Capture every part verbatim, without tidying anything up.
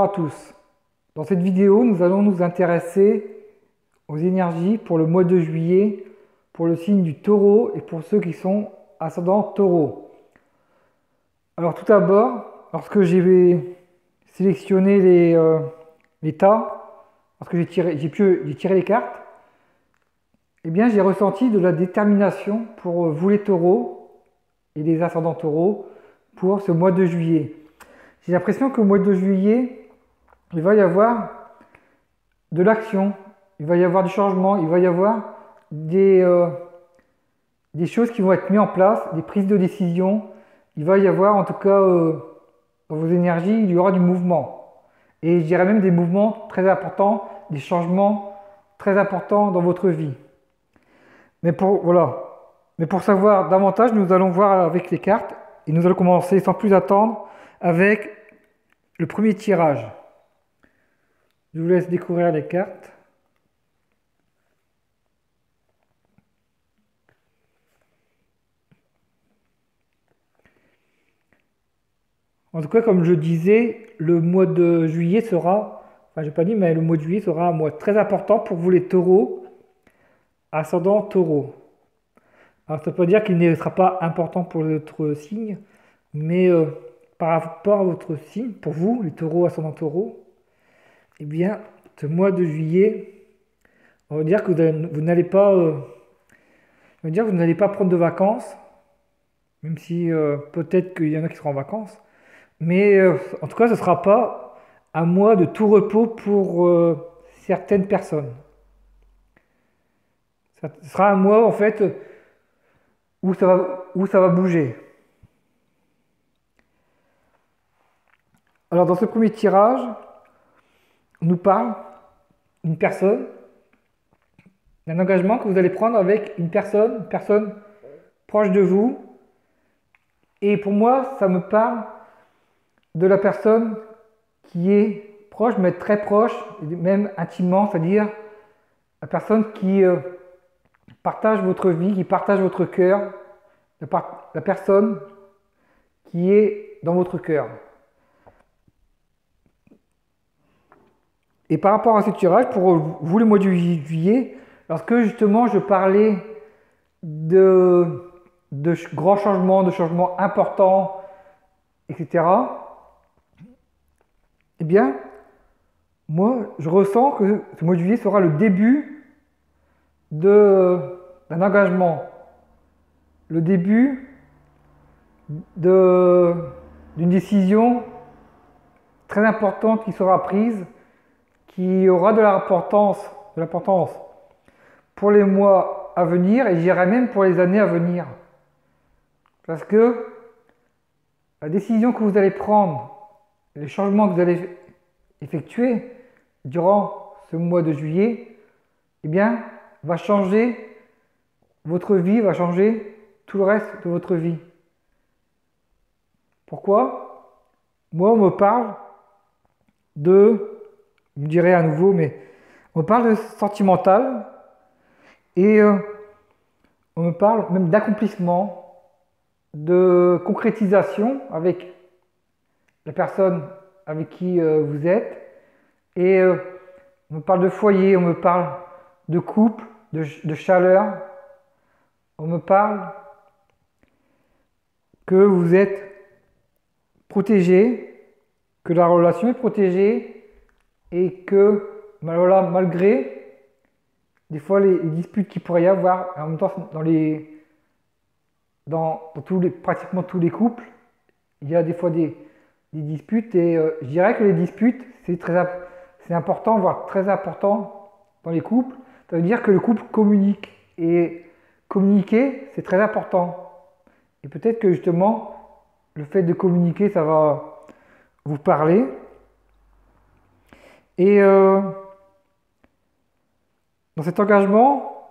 à tous. Dans cette vidéo, nous allons nous intéresser aux énergies pour le mois de juillet, pour le signe du taureau et pour ceux qui sont ascendant taureau. Alors tout d'abord, lorsque j'ai sélectionné les, euh, les tas, lorsque j'ai tiré, j'ai pu, j'ai tiré les cartes, eh bien j'ai ressenti de la détermination pour vous les taureaux et les ascendants taureaux pour ce mois de juillet. J'ai l'impression qu'au mois de juillet, il va y avoir de l'action, il va y avoir du changement, il va y avoir des, euh, des choses qui vont être mises en place, des prises de décision. Il va y avoir, en tout cas, euh, dans vos énergies, il y aura du mouvement. Et je dirais même des mouvements très importants, des changements très importants dans votre vie. Mais pour, voilà. Mais pour savoir davantage, nous allons voir avec les cartes et nous allons commencer sans plus attendre avec le premier tirage. Je vous laisse découvrir les cartes. En tout cas, comme je disais, le mois de juillet sera, enfin je n'ai pas dit, mais le mois de juillet sera un mois très important pour vous les taureaux, ascendant taureau. Alors ça ne veut pas dire qu'il ne sera pas important pour votre signe, mais euh, par rapport à votre signe, pour vous, les taureaux, ascendant taureau, eh bien, ce mois de juillet, on va dire que vous n'allez pas, euh, on va dire que vous n'allez pas prendre de vacances, même si euh, peut-être qu'il y en a qui seront en vacances. Mais euh, en tout cas, ce ne sera pas un mois de tout repos pour euh, certaines personnes. Ce sera un mois, en fait, où ça va, où ça va bouger. Alors, dans ce premier tirage, on nous parle d'une personne, d'un engagement que vous allez prendre avec une personne, une personne proche de vous. Et pour moi, ça me parle de la personne qui est proche, mais très proche, même intimement, c'est-à-dire la personne qui euh, partage votre vie, qui partage votre cœur, la, la personne qui est dans votre cœur. Et par rapport à ce tirage, pour vous le mois de juillet, lorsque justement je parlais de, de grands changements, de changements importants, et cetera, eh bien, moi, je ressens que ce mois de juillet sera le début d'un engagement, le début d'une décision très importante qui sera prise, qui aura de l'importance, de l'importance pour les mois à venir et j'irais même pour les années à venir. Parce que la décision que vous allez prendre, les changements que vous allez effectuer durant ce mois de juillet, eh bien, va changer votre vie, va changer tout le reste de votre vie. Pourquoi? Moi, on me parle de, je me dirai à nouveau, mais on me parle de sentimental et euh, on me parle même d'accomplissement, de concrétisation avec la personne avec qui euh, vous êtes. Et euh, on me parle de foyer, on me parle de couple, de, de chaleur. On me parle que vous êtes protégé, que la relation est protégée et que voilà, malgré des fois les, les disputes qu'il pourrait y avoir, en même temps dans les, dans, dans tous les, pratiquement tous les couples, il y a des fois des, des disputes et euh, je dirais que les disputes c'est très c'est important, voire très important dans les couples. Ça veut dire que le couple communique et communiquer c'est très important. Et peut-être que justement le fait de communiquer ça va vous parler. Et euh, dans cet engagement,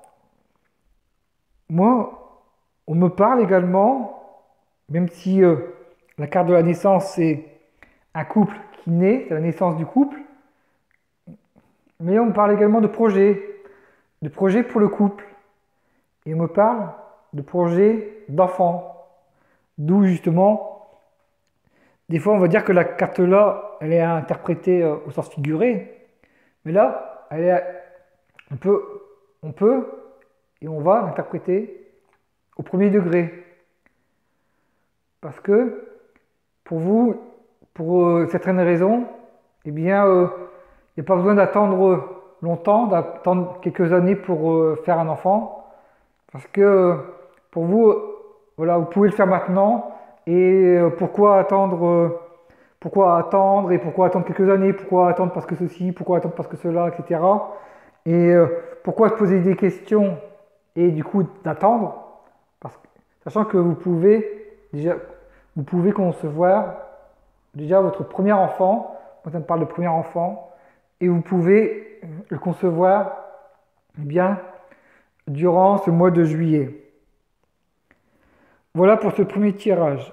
moi, on me parle également, même si euh, la carte de la naissance, c'est un couple qui naît, c'est la naissance du couple, mais on me parle également de projets, de projets pour le couple. Et on me parle de projets d'enfants, d'où justement, des fois on va dire que la carte là, elle est interprétée euh, au sens figuré, mais là, elle est, on peut, on peut et on va l'interpréter au premier degré. Parce que pour vous, pour euh, certaines raisons, eh bien, euh, il n'y a pas besoin d'attendre longtemps, d'attendre quelques années pour euh, faire un enfant. Parce que euh, pour vous, euh, voilà, vous pouvez le faire maintenant. Et euh, pourquoi attendre, euh, pourquoi attendre et pourquoi attendre quelques années, pourquoi attendre parce que ceci, pourquoi attendre parce que cela, et cetera. Et euh, pourquoi se poser des questions et du coup d'attendre, parce que, sachant que vous pouvez déjà, vous pouvez concevoir déjà votre premier enfant, moi ça me parle de premier enfant, et vous pouvez le concevoir eh bien durant ce mois de juillet. Voilà pour ce premier tirage.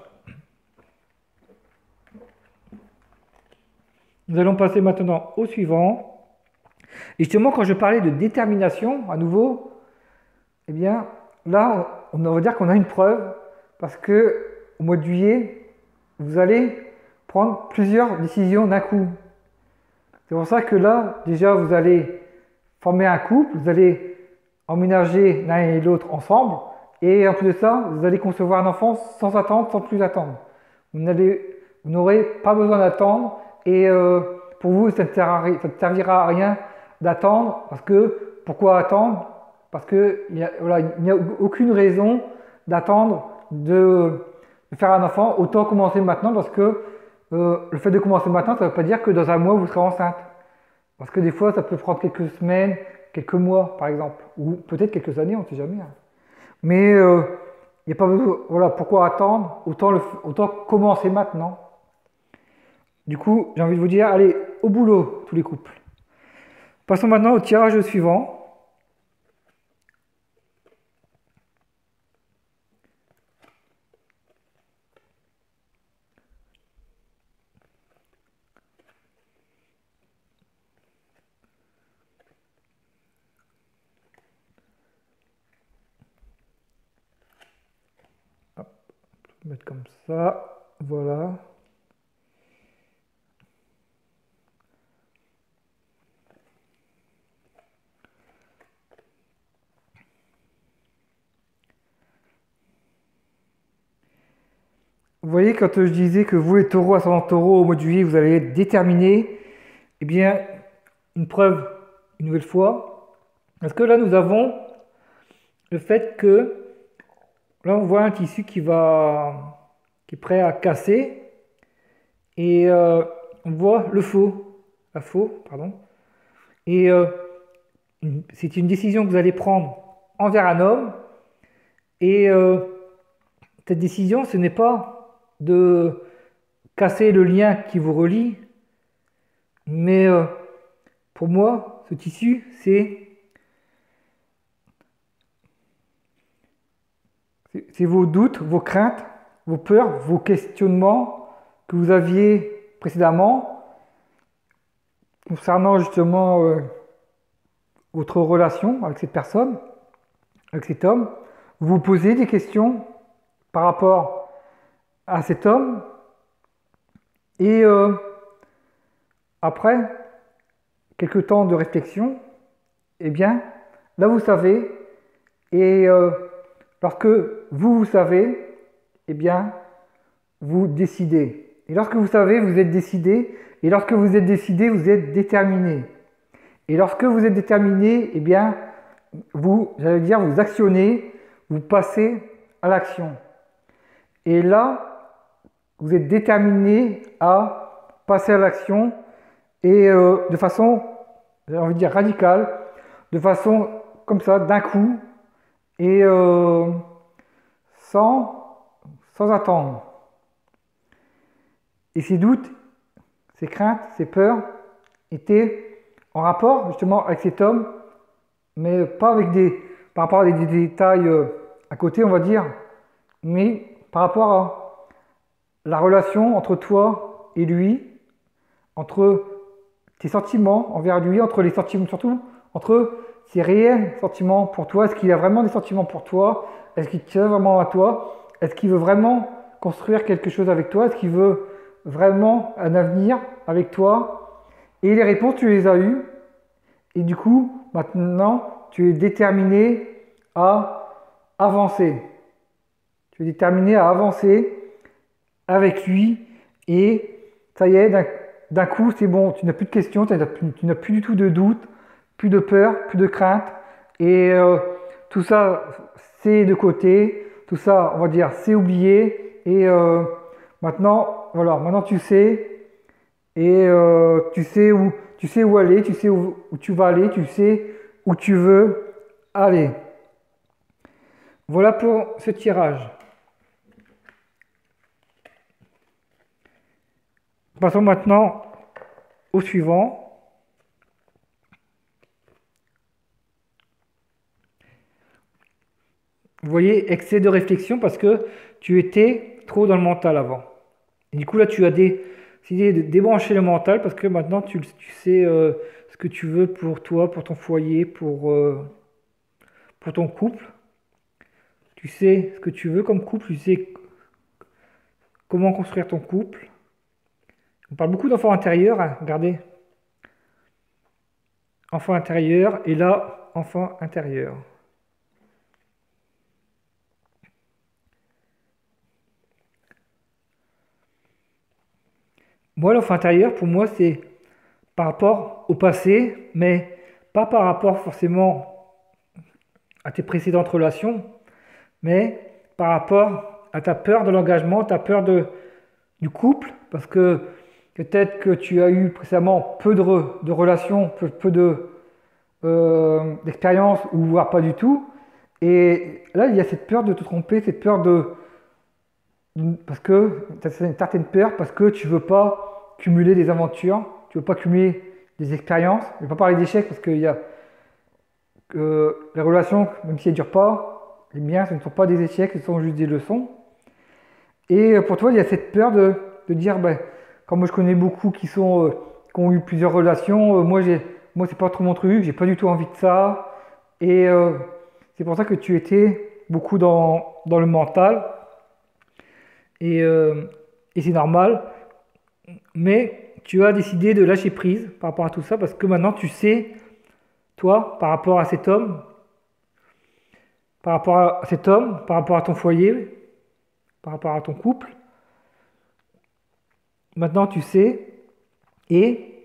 Nous allons passer maintenant au suivant. Et justement, quand je parlais de détermination, à nouveau, eh bien, là, on va dire qu'on a une preuve, parce que au mois de juillet, vous allez prendre plusieurs décisions d'un coup. C'est pour ça que là, déjà, vous allez former un couple, vous allez emménager l'un et l'autre ensemble, et en plus de ça, vous allez concevoir un enfant sans attendre, sans plus attendre. Vous n'aurez pas besoin d'attendre, et euh, pour vous, ça ne, ça ne servira à rien d'attendre, parce que, pourquoi attendre? Parce qu'il n'y a, voilà, a aucune raison d'attendre de, de faire un enfant, autant commencer maintenant, parce que euh, le fait de commencer maintenant, ça ne veut pas dire que dans un mois, vous serez enceinte. Parce que des fois, ça peut prendre quelques semaines, quelques mois, par exemple, ou peut-être quelques années, on ne sait jamais. Hein. Mais euh, il n'y a pas besoin, voilà, pourquoi attendre, autant, le, autant commencer maintenant. Du coup, j'ai envie de vous dire, allez, au boulot, tous les couples. Passons maintenant au tirage suivant. Hop, je vais mettre comme ça, voilà. Vous voyez, quand je disais que vous, les taureaux, ascendant taureau, au mois de juillet, vous allez être déterminés, eh bien, une preuve, une nouvelle fois, parce que là, nous avons le fait que, là, on voit un tissu qui va, qui est prêt à casser, et euh, on voit le faux, la faux, pardon, et euh, c'est une décision que vous allez prendre envers un homme, et euh, cette décision, ce n'est pas de casser le lien qui vous relie, mais euh, pour moi, ce tissu, c'est c'est vos doutes, vos craintes, vos peurs, vos questionnements que vous aviez précédemment concernant justement euh, votre relation avec cette personne, avec cet homme. Vous vous posez des questions par rapport à cet homme, et euh, après quelques temps de réflexion, eh bien là vous savez, et euh, lorsque vous vous savez, eh bien vous décidez, et lorsque vous savez, vous êtes décidé, et lorsque vous êtes décidé, vous êtes déterminé, et lorsque vous êtes déterminé, eh bien vous, j'allais dire, vous actionnez, vous passez à l'action, et là vous êtes déterminé à passer à l'action, et euh, de façon, j'ai envie de dire radicale, de façon comme ça, d'un coup, et euh, sans, sans attendre. Et ces doutes, ces craintes, ces peurs étaient en rapport justement avec cet homme, mais pas avec des, par rapport à des, des détails euh, à côté, on va dire, mais par rapport à la relation entre toi et lui, entre tes sentiments envers lui, entre les sentiments, surtout entre ses réels sentiments pour toi. Est-ce qu'il a vraiment des sentiments pour toi? Est-ce qu'il tient vraiment à toi? Est-ce qu'il veut vraiment construire quelque chose avec toi? Est-ce qu'il veut vraiment un avenir avec toi. Et les réponses, tu les as eues. Et du coup, maintenant, tu es déterminé à avancer. Tu es déterminé à avancer avec lui. Et ça y est, d'un coup, c'est bon, tu n'as plus de questions, tu n'as plus, tu n'as plus du tout de doute, plus de peur, plus de crainte. Et euh, tout ça, c'est de côté. Tout ça, on va dire, c'est oublié. Et euh, maintenant, voilà, maintenant tu sais. Et euh, tu sais où, tu sais où aller, tu sais où, où tu vas aller, tu sais où tu veux aller. Voilà pour ce tirage. Passons maintenant au suivant. Vous voyez, excès de réflexion parce que tu étais trop dans le mental avant. Et du coup, là, tu as décidé de débrancher le mental parce que maintenant, tu, tu sais euh, ce que tu veux pour toi, pour ton foyer, pour, euh, pour ton couple. Tu sais ce que tu veux comme couple, tu sais comment construire ton couple. On parle beaucoup d'enfant intérieur, hein, regardez. Enfant intérieur, et là, enfant intérieur. Moi, l'enfant intérieur, pour moi, c'est par rapport au passé, mais pas par rapport forcément à tes précédentes relations, mais par rapport à ta peur de l'engagement, ta peur de, du couple, parce que peut-être que tu as eu précédemment peu de, re, de relations, peu, peu de euh, d'expérience, ou voire pas du tout, et là, il y a cette peur de te tromper, cette peur de... Parce que tu as une certaine peur, parce que tu veux pas cumuler des aventures, tu veux pas cumuler des expériences. Je ne vais pas parler d'échecs parce qu'il y a que les relations, même si elles ne durent pas, les biens, ce ne sont pas des échecs, ce sont juste des leçons. Et pour toi, il y a cette peur de, de dire, ben, comme moi je connais beaucoup qui, sont, euh, qui ont eu plusieurs relations, euh, moi, j'ai, moi c'est pas trop mon truc, j'ai pas du tout envie de ça. Et euh, c'est pour ça que tu étais beaucoup dans, dans le mental. Et, euh, et c'est normal. Mais tu as décidé de lâcher prise par rapport à tout ça parce que maintenant tu sais, toi, par rapport à cet homme, par rapport à cet homme, par rapport à ton foyer, par rapport à ton couple, maintenant tu sais, et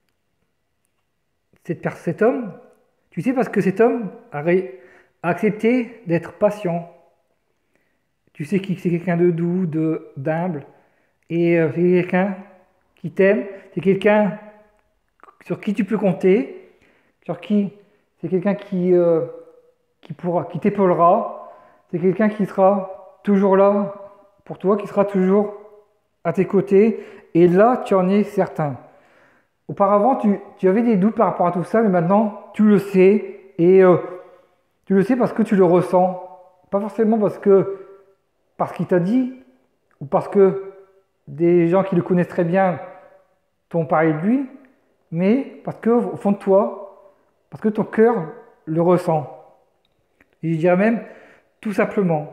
cette, cet homme, tu sais parce que cet homme a, ré, a accepté d'être patient. Tu sais que c'est quelqu'un de doux, de d'humble, et euh, c'est quelqu'un qui t'aime, c'est quelqu'un sur qui tu peux compter, sur qui c'est quelqu'un qui, euh, qui, pourra, qui t'épaulera, c'est quelqu'un qui sera toujours là pour toi, qui sera toujours à tes côtés, et là tu en es certain. Auparavant tu, tu avais des doutes par rapport à tout ça, mais maintenant tu le sais, et euh, tu le sais parce que tu le ressens, pas forcément parce que parce qu'il t'a dit, ou parce que des gens qui le connaissent très bien t'ont parlé de lui, mais parce que au fond de toi, parce que ton cœur le ressent. Et je dirais même tout simplement.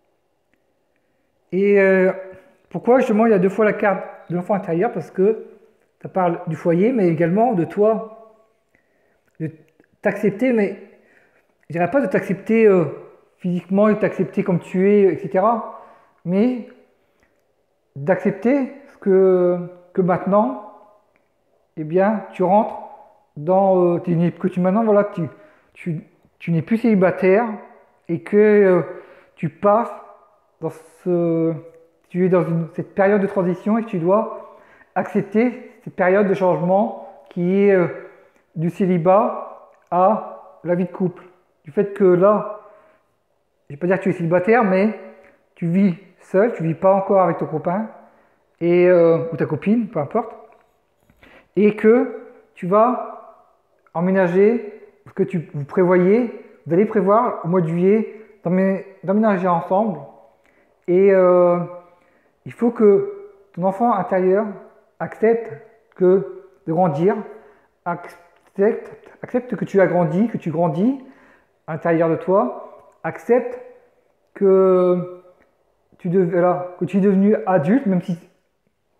Et euh, pourquoi justement il y a deux fois la carte de l'enfant intérieur? Parce que ça parle du foyer, mais également de toi, de t'accepter, mais je dirais pas de t'accepter euh, physiquement et de t'accepter comme tu es, et cetera. Mais d'accepter que, que maintenant, eh bien, tu rentres dans... Euh, que tu maintenant, voilà, tu, tu, tu n'es plus célibataire et que euh, tu passes dans ce... Tu es dans une, cette période de transition et que tu dois accepter cette période de changement qui est euh, du célibat à la vie de couple. Du fait que là, je ne vais pas dire que tu es célibataire, mais tu vis seul, tu ne vis pas encore avec ton copain et, euh, ou ta copine, peu importe, et que tu vas emménager, parce que tu, vous prévoyez, vous allez prévoir au mois de juillet d'emménager ensemble, et euh, il faut que ton enfant intérieur accepte que de grandir, accepte, accepte que tu as grandi, que tu grandis à l'intérieur de toi, accepte que tu, de, voilà, que tu es devenu adulte, même si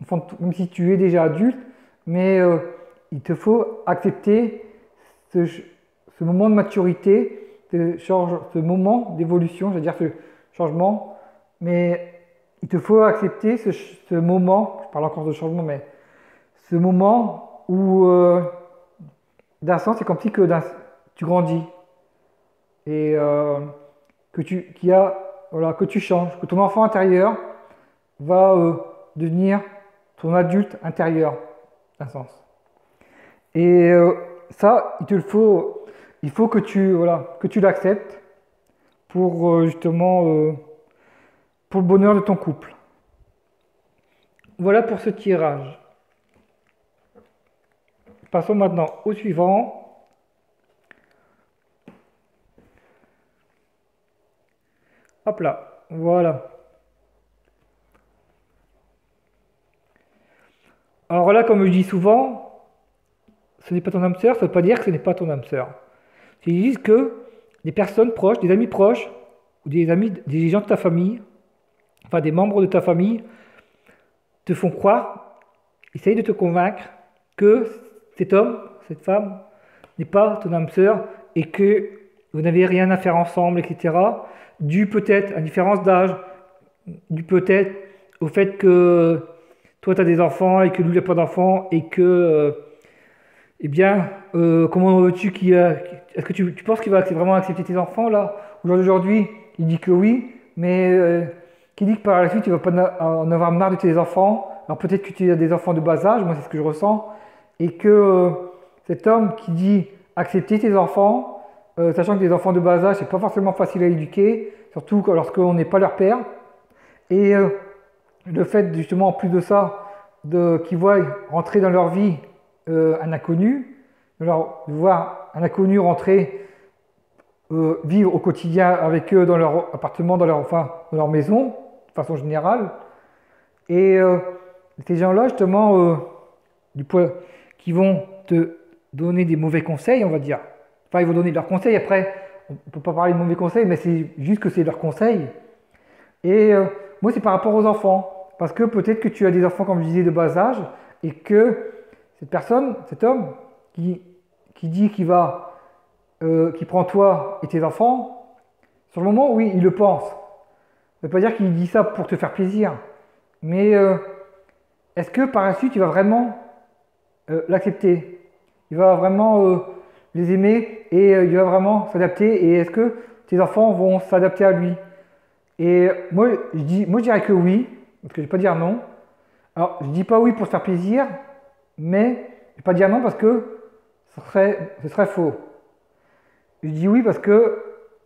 même si tu es déjà adulte, mais euh, il te faut accepter ce, ce moment de maturité, ce, change, ce moment d'évolution, c'est-à-dire ce changement, mais il te faut accepter ce, ce moment, je parle encore de changement, mais ce moment où euh, d'un sens c'est comme si que tu grandis et euh, que tu, qu'il y a, voilà, que tu changes, que ton enfant intérieur va euh, devenir ton adulte intérieur, d'un sens. Et euh, ça, il te le faut, il faut que tu, voilà, que tu l'acceptes pour euh, justement euh, pour le bonheur de ton couple. Voilà pour ce tirage. Passons maintenant au suivant. Hop là, voilà. Alors là, comme je dis souvent, ce n'est pas ton âme sœur, ça ne veut pas dire que ce n'est pas ton âme sœur. C'est juste que des personnes proches, des amis proches, ou des amis, des gens de ta famille, enfin des membres de ta famille, te font croire, essayent de te convaincre que cet homme, cette femme, n'est pas ton âme sœur et que vous n'avez rien à faire ensemble, et cetera. Dû peut-être à une différence d'âge, dû peut-être au fait que toi tu as des enfants et que lui n'a pas d'enfants et que, euh, eh bien, euh, comment veux-tu qu'il... Euh, est-ce que tu, tu penses qu'il va vraiment accepter tes enfants là? Aujourd'hui, il dit que oui, mais euh, qui dit que par la suite il va pas en avoir marre de tes enfants? Alors peut-être que tu as des enfants de bas âge, moi c'est ce que je ressens, et que euh, cet homme qui dit accepter tes enfants, euh, sachant que des enfants de bas âge c'est pas forcément facile à éduquer, surtout lorsqu'on n'est pas leur père, et euh, le fait justement en plus de ça, de, qu'ils voient rentrer dans leur vie euh, un inconnu, alors de voir un inconnu rentrer, euh, vivre au quotidien avec eux dans leur appartement, dans leur, enfin, dans leur maison, de façon générale, et euh, ces gens-là justement, euh, du point, qui vont te donner des mauvais conseils, on va dire. Enfin, ils vont donner leurs conseils, après, on ne peut pas parler de mauvais conseils, mais c'est juste que c'est leurs conseils. Et euh, moi, c'est par rapport aux enfants. Parce que peut-être que tu as des enfants, comme je disais, de bas âge, et que cette personne, cet homme, qui, qui dit qu'il va, euh, qui prend toi et tes enfants, sur le moment, oui, il le pense. Ça ne veut pas dire qu'il dit ça pour te faire plaisir. Mais euh, est-ce que par la suite, tu vas vraiment euh, l'accepter? Il va vraiment euh, les aimer et euh, il va vraiment s'adapter. Et est-ce que tes enfants vont s'adapter à lui? Et moi je, dis, moi, je dirais que oui, parce que je ne vais pas dire non. Alors, je ne dis pas oui pour se faire plaisir, mais je ne vais pas dire non parce que ce serait, ce serait faux. Je dis oui parce que,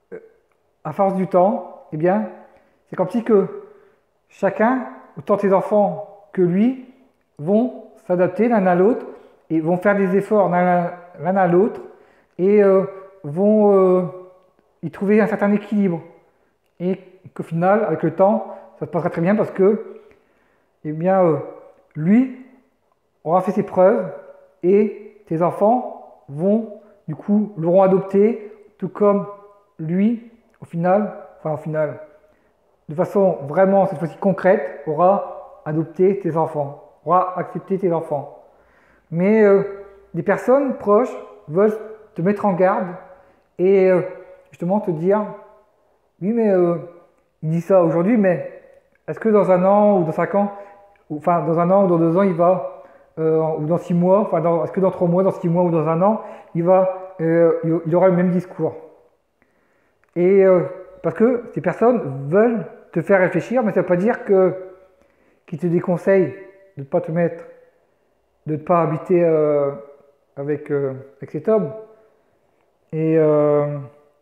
à force du temps, eh bien, c'est comme si que chacun, autant tes enfants que lui, vont s'adapter l'un à l'autre et vont faire des efforts l'un à l'autre et euh, vont euh, y trouver un certain équilibre. Et qu'au final, avec le temps, ça se passera très bien parce que, eh bien, euh, lui aura fait ses preuves et tes enfants vont, du coup, l'auront adopté, tout comme lui, au final, enfin, au final, de façon vraiment, cette fois-ci concrète, aura adopté tes enfants, aura accepté tes enfants. Mais euh, des personnes proches veulent te mettre en garde et euh, justement te dire, oui, mais euh, il dit ça aujourd'hui, mais est-ce que dans un an ou dans cinq ans, ou, enfin dans un an ou dans deux ans, il va, euh, ou dans six mois, enfin est-ce que dans trois mois, dans six mois ou dans un an, il va, euh, il aura le même discours? Et euh, parce que ces personnes veulent te faire réfléchir, mais ça ne veut pas dire que qu'ils te déconseillent de ne pas te mettre, de ne pas habiter euh, avec, euh, avec cet homme. Et euh,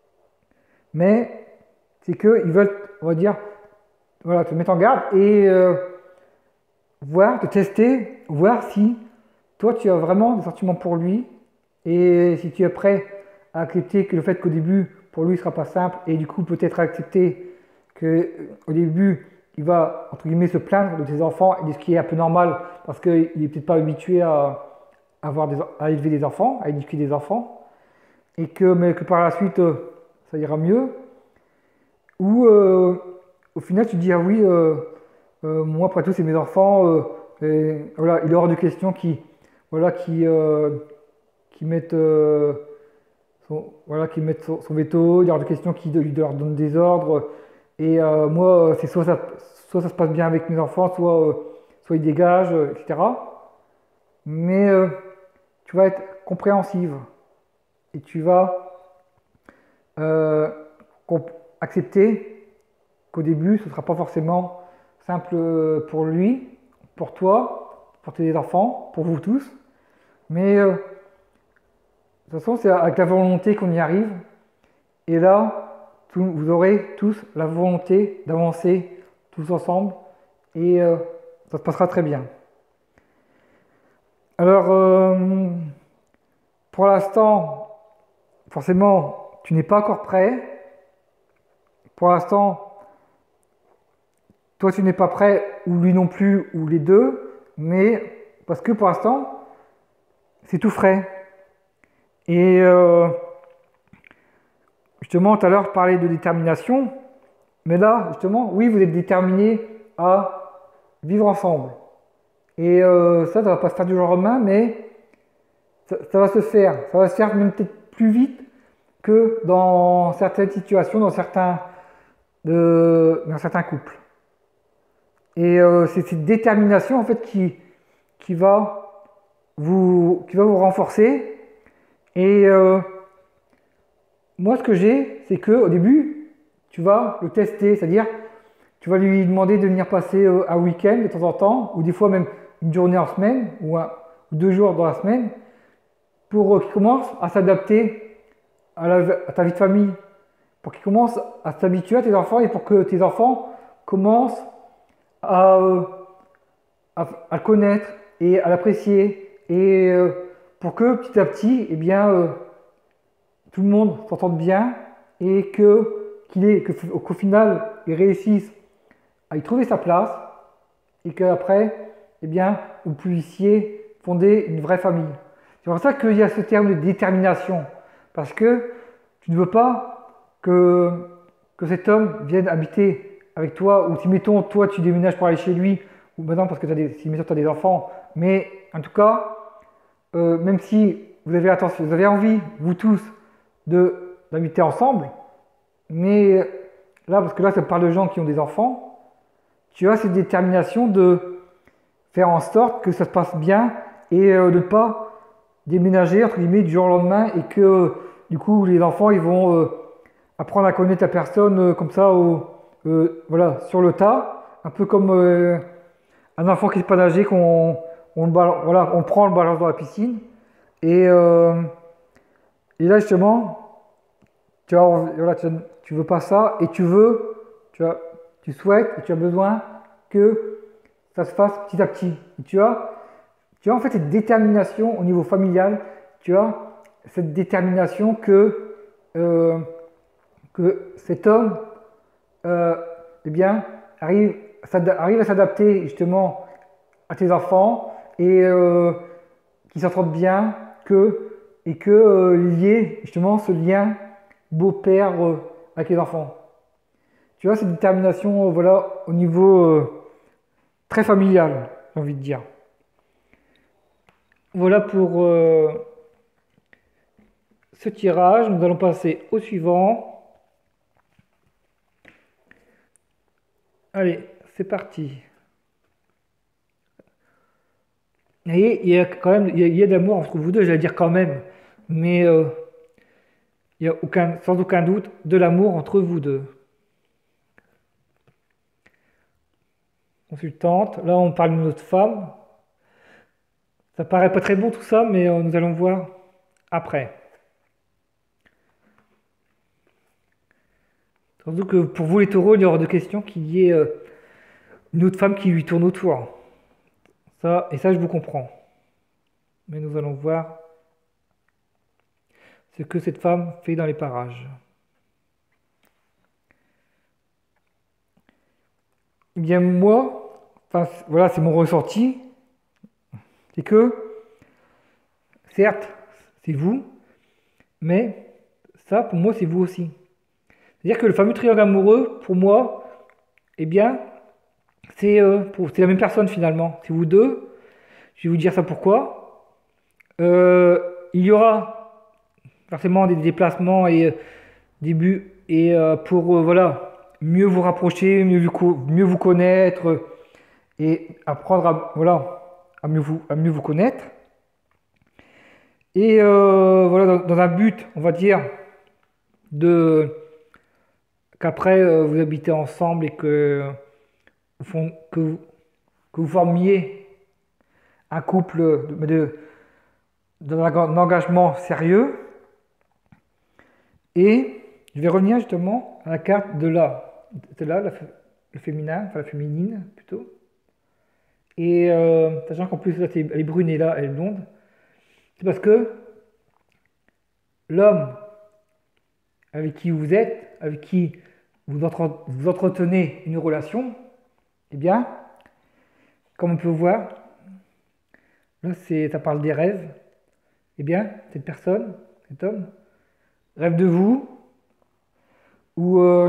mais c'est qu'ils veulent, on va dire, voilà, te mettre en garde et euh, voir, te tester, voir si toi tu as vraiment des sentiments pour lui et si tu es prêt à accepter que le fait qu'au début pour lui ce ne sera pas simple et du coup peut-être accepter qu'au début il va entre guillemets se plaindre de tes enfants et de ce qui est un peu normal parce qu'il n'est peut-être pas habitué à, avoir des, à élever des enfants, à éduquer des enfants et que, mais que par la suite ça ira mieux. Ou euh, au final tu te dis ah oui, euh, euh, moi après tout c'est mes enfants, euh, Et, voilà, il est hors de question qui, voilà, qui, euh, qui mettent, euh, son, voilà, qui mettent son, son veto, il est hors de question qui lui leur donne des ordres. Et euh, moi, c'est soit ça, soit ça se passe bien avec mes enfants, soit, euh, soit ils dégagent, euh, et cetera. Mais euh, tu vas être compréhensive et tu vas euh, accepter qu'au début, ce ne sera pas forcément simple pour lui, pour toi, pour tes enfants, pour vous tous. Mais euh, de toute façon, c'est avec la volonté qu'on y arrive. Et là, tout, vous aurez tous la volonté d'avancer tous ensemble. Et euh, ça se passera très bien. Alors, euh, pour l'instant, forcément, tu n'es pas encore prêt. Pour l'instant, toi, tu n'es pas prêt, ou lui non plus, ou les deux. Mais parce que pour l'instant, c'est tout frais. Et euh, justement, tout à l'heure, je parlais de détermination. Mais là, justement, oui, vous êtes déterminés à vivre ensemble. Et euh, ça, ça va pas se faire du jour au lendemain, mais ça, ça va se faire. Ça va se faire même peut-être plus vite que dans certaines situations, dans certains, de, dans certains couples. Et euh, c'est cette détermination en fait qui, qui, va, vous, qui va vous renforcer. Et euh, moi, ce que j'ai, c'est qu'au début, tu vas le tester, c'est-à-dire tu vas lui demander de venir passer euh, un week-end de temps en temps, ou des fois même une journée en semaine, ou, un, ou deux jours dans la semaine, pour euh, qu'il commence à s'adapter à, à ta vie de famille, pour qu'il commence à s'habituer à tes enfants et pour que tes enfants commencent à, euh, à, à le connaître et à l'apprécier, et euh, pour que petit à petit, eh bien, euh, tout le monde s'entende bien et que, qu'il est, que, qu'au final, ils réussissent à y trouver sa place et qu'après, eh bien, vous puissiez fonder une vraie famille. C'est pour ça qu'il y a ce terme de détermination, parce que tu ne veux pas que, que cet homme vienne habiter avec toi, ou si mettons toi tu déménages pour aller chez lui, ou maintenant parce que as des, si mettons tu as des enfants, mais en tout cas, euh, même si vous avez, attention, vous avez envie, vous tous, de, d'habiter ensemble, mais là, parce que là ça parle de gens qui ont des enfants, tu as cette détermination de faire en sorte que ça se passe bien et euh, de ne pas déménager entre guillemets du jour au lendemain et que euh, du coup les enfants ils vont euh, apprendre à connaître la personne euh, comme ça au, euh, voilà, sur le tas, un peu comme euh, un enfant qui ne sait pas nager, qu'on on, voilà, on prend le balance dans la piscine et, euh, et là justement tu, as, voilà, tu, tu veux pas ça et tu veux tu, as, tu souhaites et tu as besoin que ça se fasse petit à petit. Et tu as Tu as en fait cette détermination au niveau familial, tu as cette détermination que, euh, que cet homme euh, eh bien, arrive, arrive à s'adapter justement à tes enfants et euh, qu'ils s'entendent bien que, et qu'il euh, y ait justement ce lien beau-père euh, avec les enfants. Tu as cette détermination euh, voilà, au niveau euh, très familial, j'ai envie de dire. Voilà pour euh, ce tirage. Nous allons passer au suivant. Allez, c'est parti. Vous voyez, il y a quand même il y a, il y a de l'amour entre vous deux, j'allais dire quand même, mais euh, il y a aucun, sans aucun doute de l'amour entre vous deux. Consultante, là on parle de notre femme. Ça paraît pas très bon tout ça, mais euh, nous allons voir après. Surtout que pour vous les taureaux, il y aura de question qu'il y ait euh, une autre femme qui lui tourne autour. Ça, et ça, je vous comprends. Mais nous allons voir ce que cette femme fait dans les parages. Eh bien, moi, enfin, voilà, c'est mon ressenti. C'est que, certes, c'est vous, mais ça, pour moi, c'est vous aussi. C'est-à-dire que le fameux triangle amoureux, pour moi, eh bien, c'est euh, pour- c'est la même personne finalement. C'est vous deux. Je vais vous dire ça pourquoi. Euh, il y aura forcément des déplacements et euh, des buts et euh, pour euh, voilà mieux vous rapprocher, mieux vous, co- mieux vous connaître euh, et apprendre à voilà à mieux vous à mieux vous connaître. Et euh, voilà dans, dans un but, on va dire de qu'après euh, vous habitez ensemble et que vous fon- que vous, que vous formiez un couple de, de, d'un engagement sérieux. Et je vais revenir justement à la carte de là. C'est là, la f- le féminin, enfin la féminine plutôt. Et euh, sachant qu'en plus là, c'est- elle est brune et là, elle est blonde. C'est parce que l'homme avec qui vous êtes, avec qui vous, entre- vous entretenez une relation, eh bien, comme on peut voir, là, c'est, ça parle des rêves. Eh bien, cette personne, cet homme, rêve de vous, ou euh,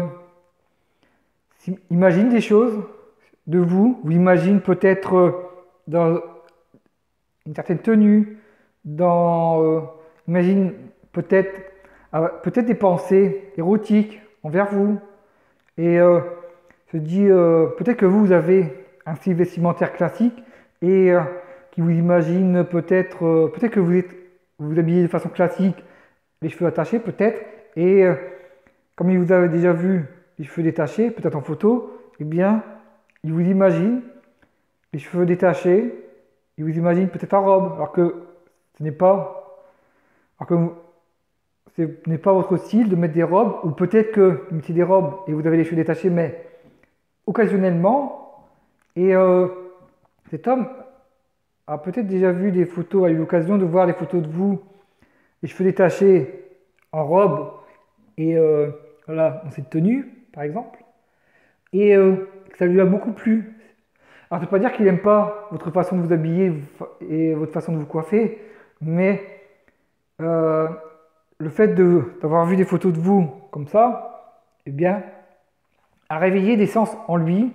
s'im- imagine des choses de vous, ou imagine peut-être euh, dans une certaine tenue, dans, euh, imagine peut-être ah, peut-être des pensées érotiques envers vous, et euh, se dit euh, peut-être que vous, vous avez un style vestimentaire classique et euh, qui vous imagine peut-être euh, peut-être que vous êtes vous vous habillez de façon classique, les cheveux attachés peut-être, et euh, comme il vous avez déjà vu les cheveux détachés, peut-être en photo, eh bien, il vous imagine les cheveux détachés, il vous imagine peut-être en robe, alors que ce n'est pas, alors que ce n'est pas votre style de mettre des robes, ou peut-être que vous mettez des robes et vous avez les cheveux détachés, mais occasionnellement, et euh, cet homme a peut-être déjà vu des photos, a eu l'occasion de voir des photos de vous, les cheveux détachés en robe, et euh, voilà, dans cette tenue, par exemple, et euh, que ça lui a beaucoup plu. Alors, ça ne veut pas dire qu'il n'aime pas votre façon de vous habiller et votre façon de vous coiffer, mais euh, le fait de- d'avoir vu des photos de vous comme ça, eh bien, a réveillé des sens en lui,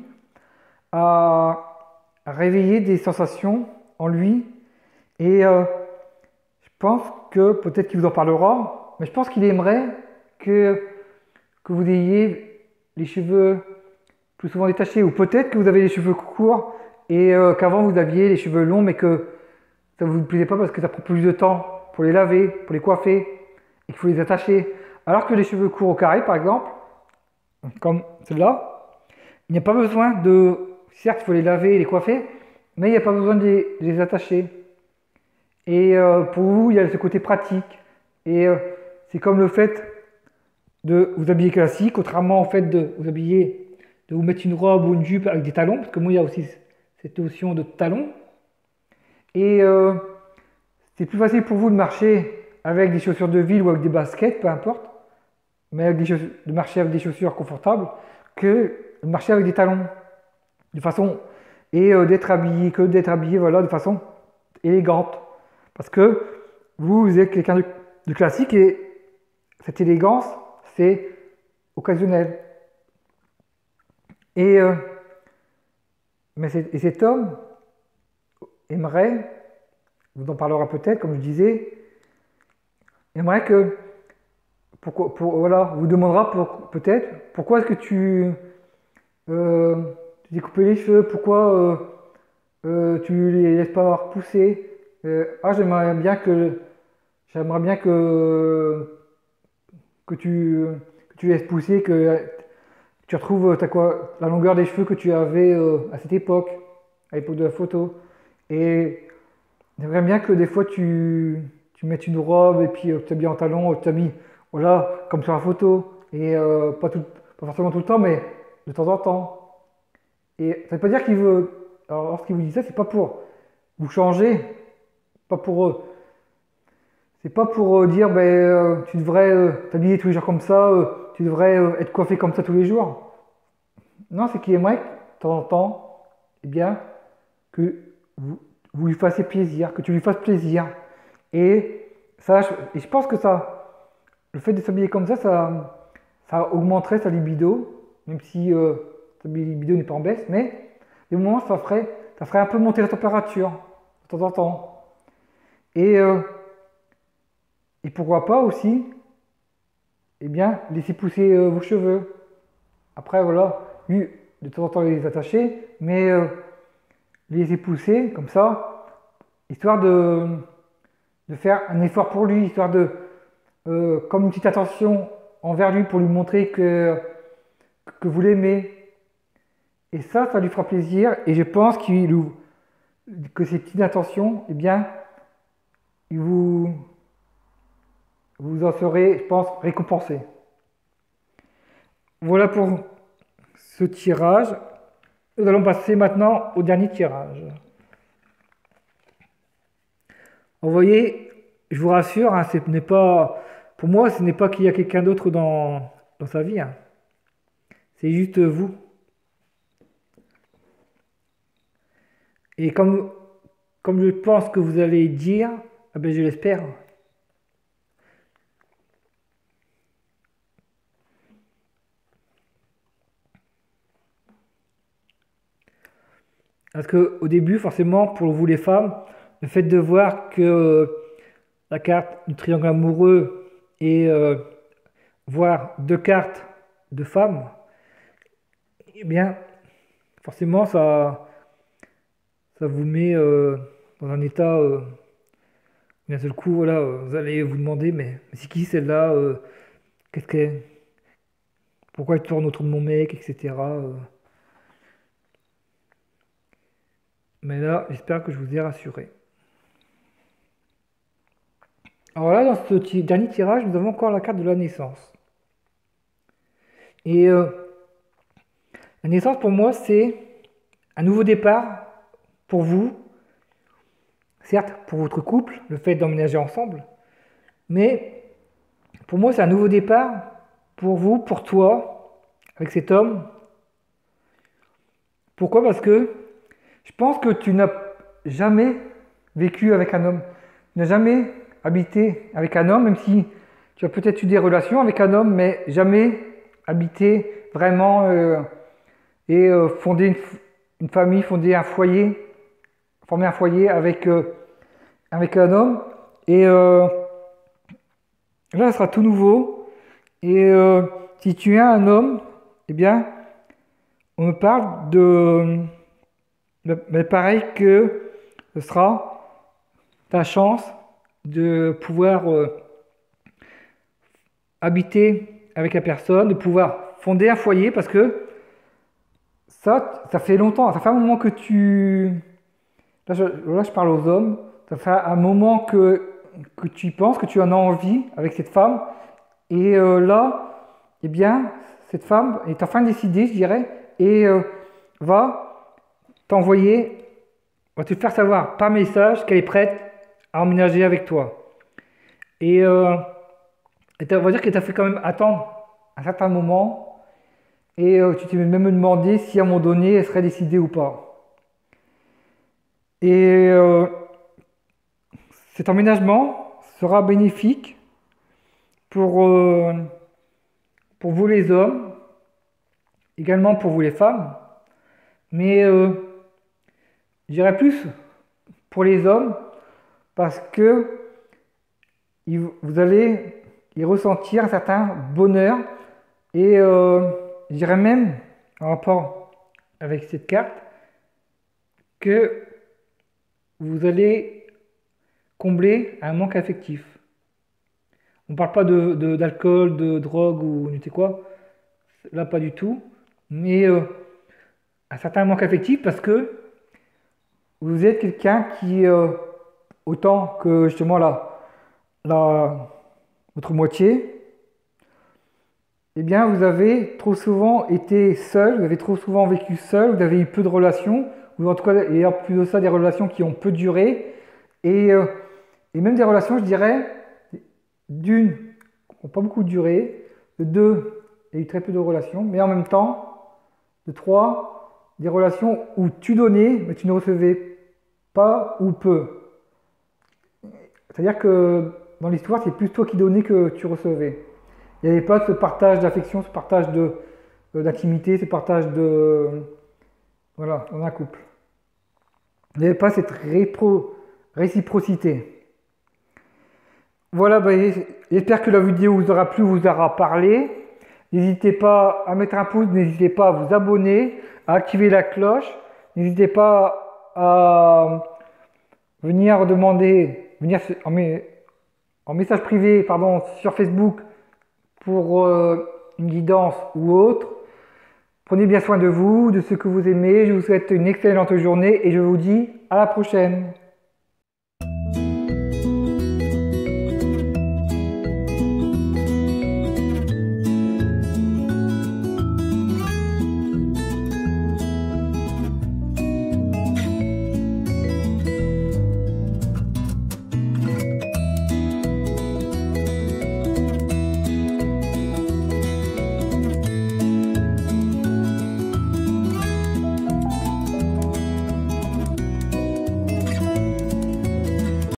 a, a réveillé des sensations en lui, et euh, je pense que peut-être qu'il vous en parlera, mais je pense qu'il aimerait que, que vous ayez les cheveux plus souvent détachés, ou peut-être que vous avez les cheveux courts et euh, qu'avant vous aviez les cheveux longs, mais que ça ne vous plaisait pas parce que ça prend plus de temps pour les laver, pour les coiffer, et qu'il faut les attacher. Alors que les cheveux courts au carré, par exemple, comme ceux-là, il n'y a pas besoin de... Certes, il faut les laver et les coiffer, mais il n'y a pas besoin de les, de les attacher. Et euh, pour vous, il y a ce côté pratique. Et euh, c'est comme le fait de vous habiller classique, contrairement au fait de vous habiller, de vous mettre une robe ou une jupe avec des talons, parce que moi, il y a aussi cette notion de talons. Et euh, c'est plus facile pour vous de marcher avec des chaussures de ville ou avec des baskets, peu importe, mais avec des chaussures- de marcher avec des chaussures confortables, que de marcher avec des talons, de façon et euh, d'être habillé, que d'être habillé, voilà, de façon élégante, parce que vous, vous êtes quelqu'un de, de classique et cette élégance, c'est occasionnel. Et, euh, mais c'est- et cet homme aimerait, vous en parlera peut-être, comme je disais, aimerait que pourquoi, pour, voilà, vous demandera pour, peut-être pourquoi est-ce que tu, euh, tu t'es coupé les cheveux, pourquoi euh, euh, tu les laisses pas repousser. Euh, ah, j'aimerais bien que j'aimerais bien que que tu que tu laisses pousser, que tu retrouves t'as quoi, la longueur des cheveux que tu avais euh, à cette époque, à l'époque de la photo. Et j'aimerais bien que des fois tu, tu mettes une robe et puis euh, tu t'habilles en talons, tu t'habilles, voilà, comme sur la photo. Et euh, pas, tout, pas forcément tout le temps, mais de temps en temps. Et ça veut pas dire qu'il veut. Alors, lorsqu'il vous dit ça, c'est pas pour vous changer, pas pour eux. C'est pas pour euh, dire ben, euh, tu devrais euh, t'habiller tous les jours comme ça, euh, tu devrais euh, être coiffé comme ça tous les jours. Non, c'est qu'il aimerait, de temps en temps, eh bien, que vous, vous lui fassiez plaisir, que tu lui fasses plaisir. Et ça, je, et je pense que ça, le fait de s'habiller comme ça, ça, ça augmenterait sa libido, même si euh, sa libido n'est pas en baisse, mais des moments, ça ferait, ça ferait un peu monter la température, de temps en temps. Et, euh, et pourquoi pas aussi, eh bien, laisser pousser euh, vos cheveux. Après, voilà, oui, de temps en temps les attacher, mais euh, les laisser pousser, comme ça, histoire de, de faire un effort pour lui, histoire de, euh, comme une petite attention envers lui pour lui montrer que, que vous l'aimez. Et ça, ça lui fera plaisir, et je pense qu'il, que ces petites attentions, eh bien, vous, vous en serez, je pense, récompensé. Voilà pour ce tirage. Nous allons passer maintenant au dernier tirage. Vous voyez, je vous rassure, hein, ce n'est pas, pour moi, ce n'est pas qu'il y a quelqu'un d'autre dans, dans sa vie. Hein. C'est juste vous. Et comme, comme je pense que vous allez dire, eh bien, je l'espère. Parce qu'au début, forcément, pour vous les femmes, le fait de voir que euh, la carte du triangle amoureux et euh, voir deux cartes de femmes, eh bien, forcément, ça, ça vous met euh, dans un état, euh, d'un seul coup, voilà, euh, vous allez vous demander, mais, mais c'est qui celle-là euh, Qu'est-ce qu'elle, pourquoi elle tourne autour de mon mec, et cetera euh. Mais là, j'espère que je vous ai rassuré. Alors là, dans ce ti- dernier tirage, nous avons encore la carte de la naissance. Et euh, la naissance, pour moi, c'est un nouveau départ pour vous, certes pour votre couple, le fait d'emménager ensemble, mais pour moi, c'est un nouveau départ pour vous, pour toi, avec cet homme. Pourquoi? Parce que je pense que tu n'as jamais vécu avec un homme, tu n'as jamais habité avec un homme, même si tu as peut-être eu des relations avec un homme, mais jamais habité vraiment euh, et euh, fondé une, une famille, fondé un foyer, former un foyer avec, euh, avec un homme. Et euh, là, ça sera tout nouveau. Et euh, si tu es un homme, eh bien, on me parle de, de- de pareil que ce sera ta chance de pouvoir euh, habiter avec la personne, de pouvoir fonder un foyer, parce que ça, ça fait longtemps, ça fait un moment que tu... Là, je, là, je parle aux hommes, ça fait un moment que, que tu y penses, que tu en as envie avec cette femme, et euh, là, eh bien, cette femme est enfin décidée, je dirais, et euh, va t'envoyer, va te faire savoir par message qu'elle est prête à emménager avec toi. Et, euh, et on va dire qu'elle t'a fait quand même attendre un certain moment, et euh, tu t'es même demandé si à un moment donné elle serait décidée ou pas. Et euh, cet emménagement sera bénéfique pour, euh, pour vous les hommes, également pour vous les femmes, mais euh, je dirais plus pour les hommes parce que il- vous allez y ressentir un certain bonheur et euh, je dirais même en rapport avec cette carte que vous allez combler un manque affectif. On ne parle pas de, de- d'alcool, de drogue ou ne sais quoi, là pas du tout, mais euh, un certain manque affectif parce que vous êtes quelqu'un qui, euh, autant que justement la, la, votre moitié, eh bien vous avez trop souvent été seul, vous avez trop souvent vécu seul, vous avez eu peu de relations, ou en tout cas, et en plus de ça, des relations qui ont peu duré, et, euh, et même des relations, je dirais, d'une, qui n'ont pas beaucoup duré, de deux, il y a eu très peu de relations, mais en même temps, de trois, des relations où tu donnais, mais tu ne recevais pas ou peu. C'est-à-dire que dans l'histoire, c'est plus toi qui donnais que tu recevais. Il n'y avait pas ce partage d'affection, ce partage de, euh, d'intimité, ce partage de, Voilà, dans un couple. Vous n'avez pas cette répro- réciprocité. Voilà, bah, j'espère que la vidéo vous aura plu, vous aura parlé. N'hésitez pas à mettre un pouce, n'hésitez pas à vous abonner, à activer la cloche. N'hésitez pas à venir demander, venir en, en message privé pardon, sur Facebook pour euh, une guidance ou autre. Prenez bien soin de vous, de ce que vous aimez. Je vous souhaite une excellente journée et je vous dis à la prochaine.